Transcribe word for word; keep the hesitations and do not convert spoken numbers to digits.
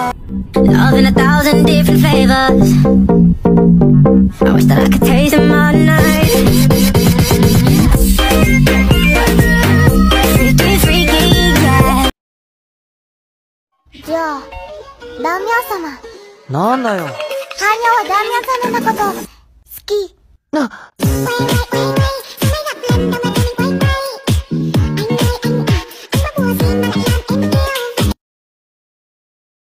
Love in a thousand different flavors. I wish that I could taste them all night. Freaky, freaky, yeah. じゃあ、ダミアン様。 なんだよ。 ハーニャはダミアン様のこと、好き。 な。